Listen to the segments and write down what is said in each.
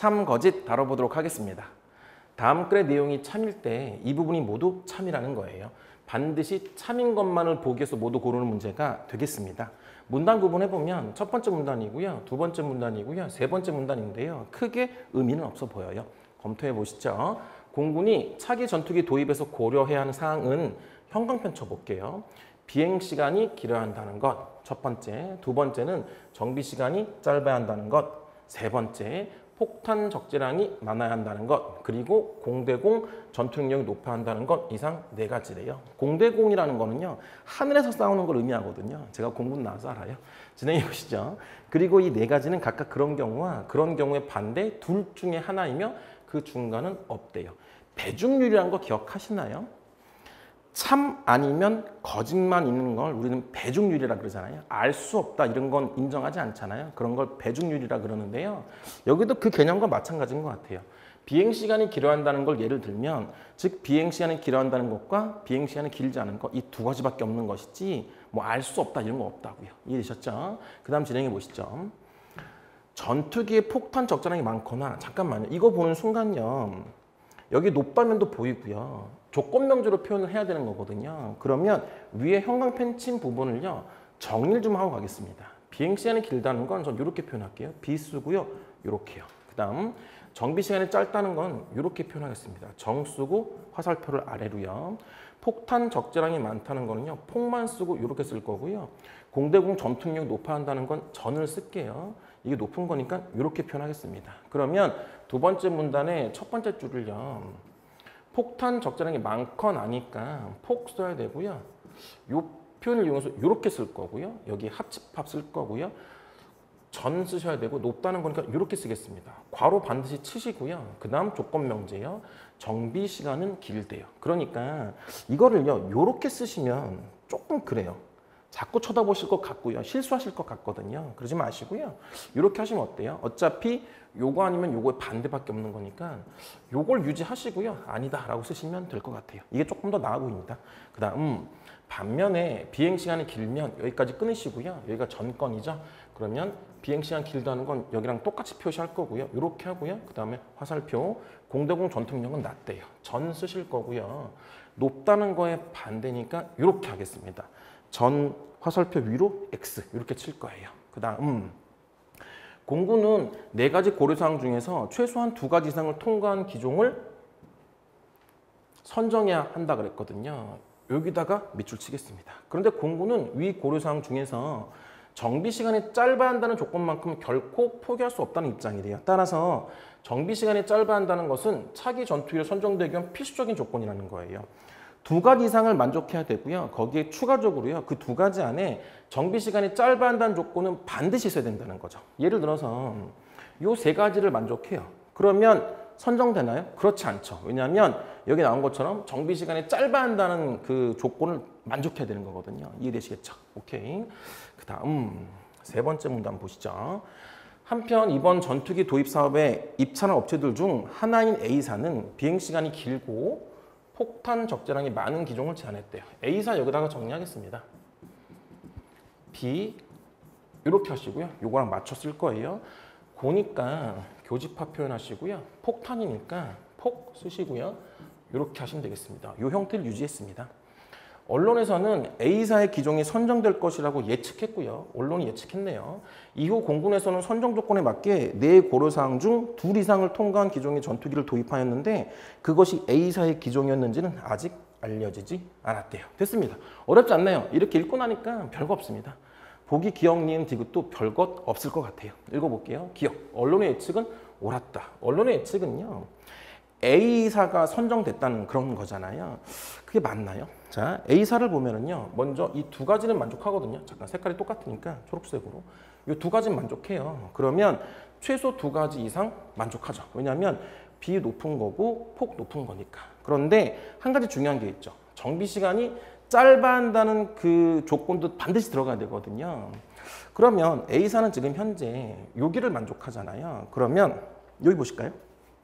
참, 거짓 다뤄보도록 하겠습니다. 다음 글의 내용이 참일 때 이 부분이 모두 참이라는 거예요. 반드시 참인 것만을 보기 위해서 모두 고르는 문제가 되겠습니다. 문단 구분해보면 첫 번째 문단이고요. 두 번째 문단이고요. 세 번째 문단인데요. 크게 의미는 없어 보여요. 검토해 보시죠. 공군이 차기 전투기 도입에서 고려해야 하는 사항은 형광펜 쳐볼게요. 비행시간이 길어야 한다는 것, 첫 번째. 두 번째는 정비시간이 짧아야 한다는 것. 세 번째, 폭탄 적재량이 많아야 한다는 것. 그리고 공대공 전투 능력이 높아야 한다는 것. 이상 네 가지래요. 공대공이라는 거는요, 하늘에서 싸우는 걸 의미하거든요. 제가 공군 나와서 알아요. 진행해 보시죠. 그리고 이 네 가지는 각각 그런 경우와 그런 경우의 반대 둘 중에 하나이며 그 중간은 없대요. 배중률이라는 거 기억하시나요? 참 아니면 거짓만 있는 걸 우리는 배중률이라 그러잖아요. 알 수 없다 이런 건 인정하지 않잖아요. 그런 걸 배중률이라 그러는데요. 여기도 그 개념과 마찬가지인 것 같아요. 비행시간이 길어한다는 걸 예를 들면 즉 비행시간이 길어한다는 것과 비행시간이 길지 않은 것 이 두 가지밖에 없는 것이지 뭐 알 수 없다 이런 거 없다고요. 이해되셨죠? 그 다음 진행해 보시죠. 전투기에 폭탄 적재량이 많거나 잠깐만요. 이거 보는 순간요. 여기 높다면도 보이고요. 조건명주로 표현을 해야 되는 거거든요. 그러면 위에 형광펜 친 부분을요. 정리를 좀 하고 가겠습니다. 비행시간이 길다는 건 전 이렇게 표현할게요. 비 쓰고요. 이렇게요. 그 다음 정비시간이 짧다는 건 이렇게 표현하겠습니다. 정 쓰고 화살표를 아래로요. 폭탄 적재량이 많다는 거는요. 폭만 쓰고 이렇게 쓸 거고요. 공대공 전투력이 높아야 한다는 건 전을 쓸게요. 이게 높은 거니까 이렇게 표현하겠습니다. 그러면 두 번째 문단의 첫 번째 줄을요. 폭탄 적재량이 많건 아니까 폭 써야 되고요. 이 표현을 이용해서 이렇게 쓸 거고요. 여기 합집합 쓸 거고요. 전 쓰셔야 되고 높다는 거니까 이렇게 쓰겠습니다. 괄호 반드시 치시고요. 그 다음 조건명제요. 정비 시간은 길대요. 그러니까 이거를요. 이렇게 쓰시면 조금 그래요. 자꾸 쳐다보실 것 같고요. 실수하실 것 같거든요. 그러지 마시고요. 이렇게 하시면 어때요? 어차피 요거 아니면 요거의 반대밖에 없는 거니까 요걸 유지하시고요. 아니다 라고 쓰시면 될 것 같아요. 이게 조금 더 나아 보입니다. 그 다음 반면에 비행시간이 길면 여기까지 끊으시고요. 여기가 전건이죠. 그러면 비행시간 길다는 건 여기랑 똑같이 표시할 거고요. 이렇게 하고요. 그 다음에 화살표 공대공 전투력은 낮대요. 전 쓰실 거고요. 높다는 거에 반대니까 이렇게 하겠습니다. 전 화살표 위로 X 이렇게 칠 거예요. 그 다음 공군은 네 가지 고려사항 중에서 최소한 두 가지 이상을 통과한 기종을 선정해야 한다 그랬거든요. 여기다가 밑줄 치겠습니다. 그런데 공군은 위 고려사항 중에서 정비시간이 짧아야 한다는 조건만큼 결코 포기할 수 없다는 입장이래요. 따라서 정비시간이 짧아야 한다는 것은 차기 전투기를 선정되기 위한 필수적인 조건이라는 거예요. 두 가지 이상을 만족해야 되고요. 거기에 추가적으로요. 그 두 가지 안에 정비시간이 짧아야 한다는 조건은 반드시 있어야 된다는 거죠. 예를 들어서 이 세 가지를 만족해요. 그러면 선정되나요? 그렇지 않죠. 왜냐하면 여기 나온 것처럼 정비시간이 짧아야 한다는 그 조건을 만족해야 되는 거거든요. 이해되시겠죠? 오케이. 그 다음 세 번째 문단 보시죠. 한편 이번 전투기 도입 사업에 입찰한 업체들 중 하나인 A사는 비행시간이 길고 폭탄 적재량이 많은 기종을 제안했대요. A사 여기다가 정리하겠습니다. B 이렇게 하시고요. 요거랑 맞춰 쓸 거예요. 고니까 교집합 표현하시고요. 폭탄이니까 폭 쓰시고요. 이렇게 하시면 되겠습니다. 이 형태를 유지했습니다. 언론에서는 A사의 기종이 선정될 것이라고 예측했고요. 언론이 예측했네요. 이후 공군에서는 선정 조건에 맞게 네 고려사항 중 둘 이상을 통과한 기종의 전투기를 도입하였는데 그것이 A사의 기종이었는지는 아직 알려지지 않았대요. 됐습니다. 어렵지 않나요? 이렇게 읽고 나니까 별거 없습니다. 보기, 기억, 니은, 디귿도 별것 없을 것 같아요. 읽어볼게요. 기억. 언론의 예측은 옳았다. 언론의 예측은요. A사가 선정됐다는 그런 거잖아요. 그게 맞나요? 자, A사를 보면은요. 먼저 이 두 가지는 만족하거든요. 잠깐 색깔이 똑같으니까 초록색으로. 이 두 가지는 만족해요. 그러면 최소 두 가지 이상 만족하죠. 왜냐하면 B 높은 거고 폭 높은 거니까. 그런데 한 가지 중요한 게 있죠. 정비 시간이 짧아야 한다는 그 조건도 반드시 들어가야 되거든요. 그러면 A사는 지금 현재 여기를 만족하잖아요. 그러면 여기 보실까요?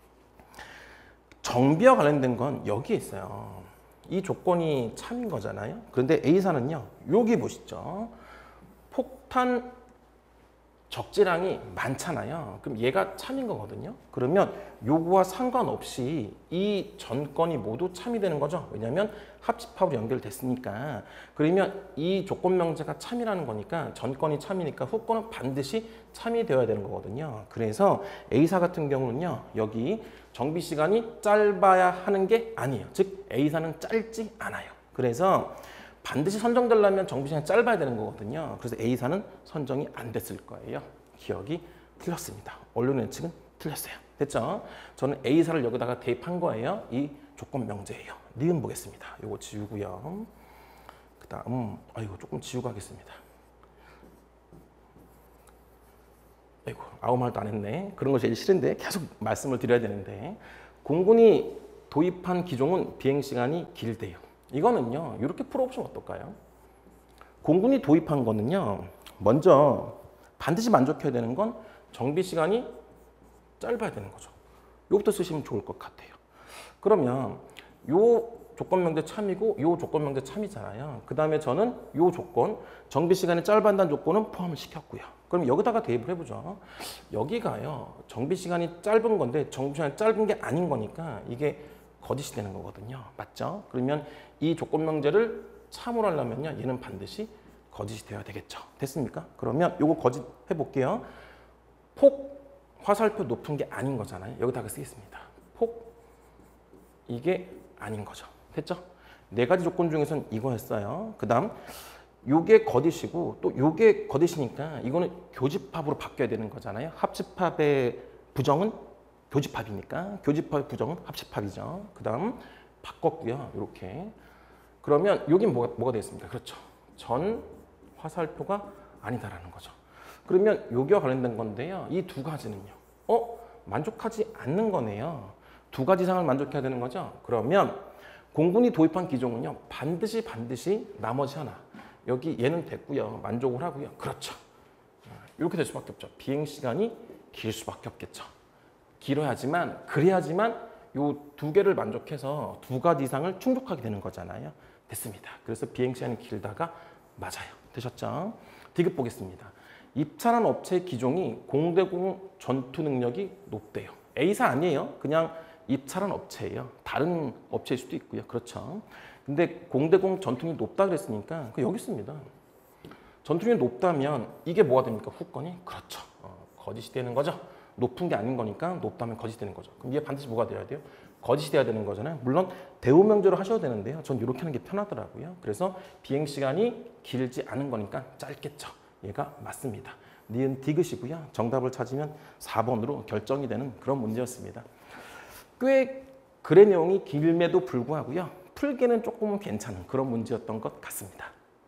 정비와 관련된 건 여기에 있어요. 이 조건이 참인 거잖아요. 그런데 A사는요. 여기 보시죠. 폭탄 적재량이 많잖아요. 그럼 얘가 참인 거거든요. 그러면 요거와 상관없이 이 전건이 모두 참이 되는 거죠. 왜냐하면 합집합으로 연결됐으니까. 그러면 이 조건 명제가 참이라는 거니까 전건이 참이니까 후건은 반드시 참이 되어야 되는 거거든요. 그래서 A사 같은 경우는요. 여기 정비 시간이 짧아야 하는 게 아니에요. 즉 A사는 짧지 않아요. 그래서 반드시 선정되려면 정비 시간이 짧아야 되는 거거든요. 그래서 A사는 선정이 안 됐을 거예요. 기억이 틀렸습니다. 언론 예측은 틀렸어요. 됐죠? 저는 A사를 여기다가 대입한 거예요. 이 조건 명제예요. 니은 보겠습니다. 요거 지우고요. 그 다음, 이거 조금 지우고 하겠습니다. 아이고, 아무 말도 안 했네. 그런 거 제일 싫은데 계속 말씀을 드려야 되는데 공군이 도입한 기종은 비행시간이 길대요. 이거는요, 이렇게 풀어보시면 어떨까요? 공군이 도입한 거는요, 먼저 반드시 만족해야 되는 건 정비 시간이 짧아야 되는 거죠. 이거부터 쓰시면 좋을 것 같아요. 그러면 요 조건 명제 참이고 요 조건 명제 참이잖아요. 그 다음에 저는 요 조건, 정비 시간이 짧아한다는 조건은 포함을 시켰고요. 그럼 여기다가 대입을 해보죠. 여기가요, 정비 시간이 짧은 건데 정비 시간이 짧은 게 아닌 거니까 이게 거짓이 되는 거거든요. 맞죠? 그러면 이 조건 명제를 참으로 하려면요, 얘는 반드시 거짓이 되어야 되겠죠. 됐습니까? 그러면 요거 거짓 해볼게요. 폭 화살표 높은 게 아닌 거잖아요. 여기다가 쓰겠습니다. 폭 이게 아닌 거죠. 됐죠? 네 가지 조건 중에서는 이거였어요. 그 다음 요게 거짓이고 또 요게 거짓이니까 이거는 교집합으로 바뀌어야 되는 거잖아요. 합집합의 부정은 교집합이니까 교집합의 부정은 합집합이죠. 그 다음 바꿨고요. 이렇게. 그러면 여긴 뭐가 되겠습니까? 그렇죠. 전 화살표가 아니다라는 거죠. 그러면 여기와 관련된 건데요. 이 두 가지는요. 만족하지 않는 거네요. 두 가지 이상을 만족해야 되는 거죠. 그러면 공군이 도입한 기종은요. 반드시 나머지 하나. 여기 얘는 됐고요. 만족을 하고요. 그렇죠. 이렇게 될 수밖에 없죠. 비행시간이 길 수밖에 없겠죠. 길어야지만 그래야지만 요 두 개를 만족해서 두 가지 이상을 충족하게 되는 거잖아요. 됐습니다. 그래서 비행시간이 길다가 맞아요. 되셨죠? 디귿 보겠습니다. 입찰한 업체의 기종이 공대공 전투 능력이 높대요. A사 아니에요. 그냥 입찰한 업체예요. 다른 업체일 수도 있고요. 그렇죠. 근데 공대공 전투력이 높다 그랬으니까 여기 있습니다. 전투력이 높다면 이게 뭐가 됩니까? 후건이? 그렇죠. 거짓이 되는 거죠. 높은 게 아닌 거니까 높다면 거짓이 되는 거죠. 그럼 이게 반드시 뭐가 돼야 돼요? 거짓이 돼야 되는 거잖아요. 물론 대우명제로 하셔도 되는데요. 전 이렇게 하는 게 편하더라고요. 그래서 비행시간이 길지 않은 거니까 짧겠죠. 얘가 맞습니다. 니은 디귿이고요. 정답을 찾으면 4번으로 결정이 되는 그런 문제였습니다. 꽤 글의 내용이 길매도 불구하고요. 풀기는 조금은 괜찮은 그런 문제였던 것 같습니다.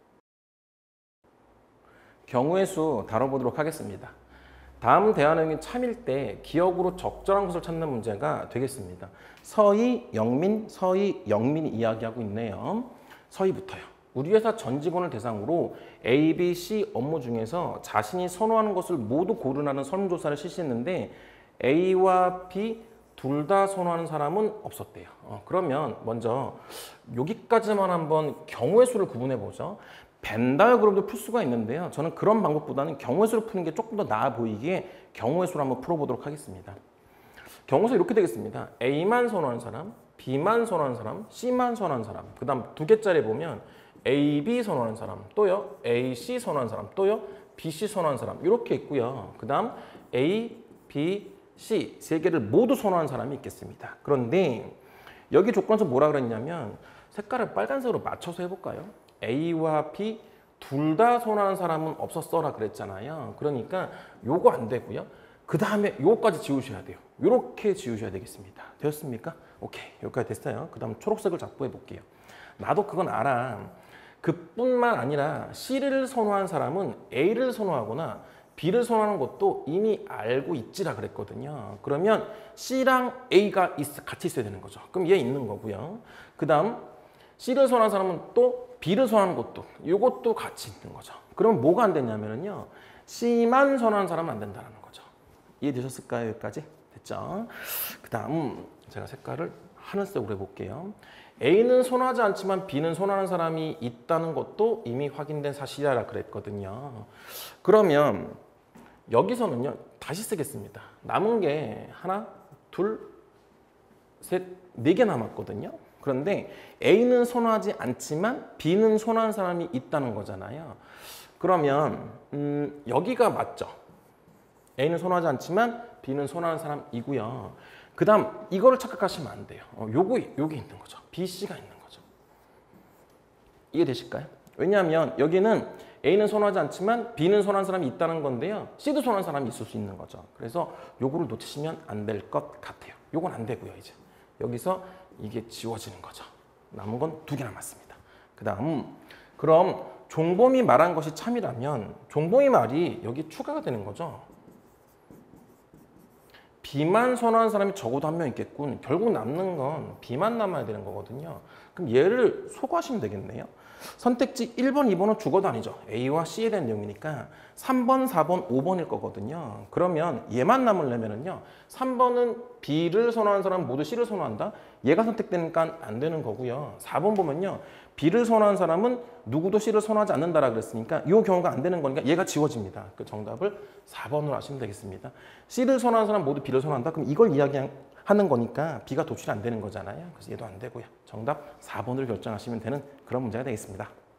경우의 수 다뤄보도록 하겠습니다. 다음 대화 내용이 참일 때 기억으로 적절한 것을 찾는 문제가 되겠습니다. 서희, 영민이 이야기하고 있네요. 서희부터요. 우리 회사 전 직원을 대상으로 A, B, C 업무 중에서 자신이 선호하는 것을 모두 고르라는 설문조사를 실시했는데 A와 B 둘 다 선호하는 사람은 없었대요. 그러면 먼저 여기까지만 한번 경우의 수를 구분해 보죠. 벤 다이어그램도 풀 수가 있는데요. 저는 그런 방법보다는 경우의 수를 푸는 게 조금 더 나아 보이기에 경우의 수를 한번 풀어보도록 하겠습니다. 경우의 수 이렇게 되겠습니다. A만 선호하는 사람, B만 선호하는 사람, C만 선호하는 사람. 그 다음 두 개짜리 보면 A, B 선호하는 사람, 또요 A, C 선호하는 사람, 또요 B, C 선호하는 사람 이렇게 있고요. 그 다음 A, B, C 세 개를 모두 선호하는 사람이 있겠습니다. 그런데 여기 조건에서 뭐라 그랬냐면 색깔을 빨간색으로 맞춰서 해볼까요? A와 B 둘 다 선호하는 사람은 없었어라 그랬잖아요. 그러니까 요거 안 되고요. 그 다음에 요거까지 지우셔야 돼요. 요렇게 지우셔야 되겠습니다. 되었습니까? 오케이. 여기까지 됐어요. 그 다음 초록색을 잡고 해볼게요. 나도 그건 알아. 그뿐만 아니라 C를 선호한 사람은 A를 선호하거나 B를 선호하는 것도 이미 알고 있지라 그랬거든요. 그러면 C랑 A가 같이 있어야 되는 거죠. 그럼 얘 있는 거고요. 그 다음 C를 선호하는 사람은 또 B를 선호하는 것도 이것도 같이 있는 거죠. 그럼 뭐가 안 되냐면요. C만 선호하는 사람은 안 된다는 거죠. 이해되셨을까요? 여기까지? 됐죠? 그 다음 제가 색깔을 하늘색으로 해볼게요. A는 선호하지 않지만 B는 선호하는 사람이 있다는 것도 이미 확인된 사실이라 그랬거든요. 그러면 여기서는요 다시 쓰겠습니다. 남은 게 하나, 둘, 셋, 네 개 남았거든요. 그런데 A는 선호하지 않지만 B는 선호하는 사람이 있다는 거잖아요. 그러면 여기가 맞죠. A는 선호하지 않지만 B는 선호하는 사람이고요. 그 다음 이거를 착각하시면 안 돼요. 요게 있는 거죠. B, C가 있는 거죠. 이해되실까요? 왜냐하면 여기는 A는 선호하지 않지만 B는 선호하는 사람이 있다는 건데요. C도 선호하는 사람이 있을 수 있는 거죠. 그래서 요거를 놓치시면 안 될 것 같아요. 요건 안 되고요. 이제 여기서 이게 지워지는 거죠. 남은 건 2개 남았습니다. 그 다음 그럼 종범이 말한 것이 참이라면 종범이 말이 여기 추가가 되는 거죠. B만 선호하는 사람이 적어도 한 명 있겠군. 결국 남는 건 B만 남아야 되는 거거든요. 그럼 얘를 소거하시면 되겠네요. 선택지 1번, 2번은 죽어도 아니죠. A와 C에 대한 내용이니까 3번, 4번, 5번일 거거든요. 그러면 얘만 남으려면은요. 3번은 B를 선호하는 사람은 모두 C를 선호한다. 얘가 선택되니까 안 되는 거고요. 4번 보면요. B를 선호하는 사람은 누구도 C를 선호하지 않는다라 그랬으니까 이 경우가 안 되는 거니까 얘가 지워집니다. 그 정답을 4번으로 하시면 되겠습니다. C를 선호하는 사람 모두 B를 선호한다. 그럼 이걸 이야기하는 거니까 B가 도출이 안 되는 거잖아요. 그래서 얘도 안 되고요. 정답 4번을 결정하시면 되는 그런 문제가 되겠습니다.